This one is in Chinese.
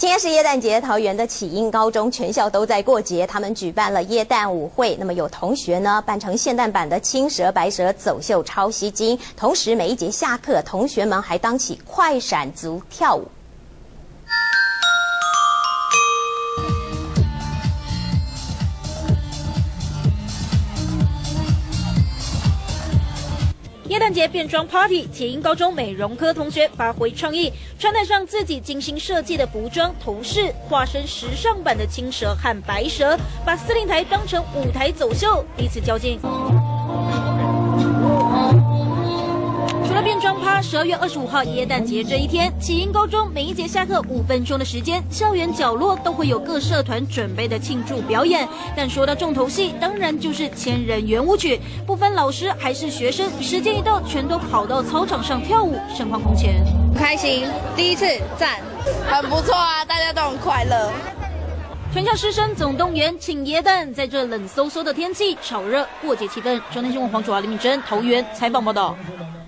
今天是耶诞节，桃园的启英高中全校都在过节，他们举办了耶诞舞会。那么有同学呢扮成现代版的青蛇、白蛇走秀超吸睛，同时每一节下课，同学们还当起快闪族跳舞。 耶诞节变装 Party， 启英高中美容科同学发挥创意，穿戴上自己精心设计的服装，同事化身时尚版的青蛇和白蛇，把司令台当成舞台走秀，彼此较劲。除了变装趴，12月25号耶诞节这一天，启英高中每一节下课5分钟的时间，校园角落都会有各社团准备的庆祝表演。但说到重头戏，当然就是千人圆舞曲，不分老师还是学生，时间一到，全都跑到操场上跳舞，盛况空前。 开心，第一次赞，很不错啊，大家都很快乐。 全校师生总动员庆耶诞，在这冷飕飕的天气，炒热过节气氛。中天新闻黄主华、李敏珍、桃园采访报道。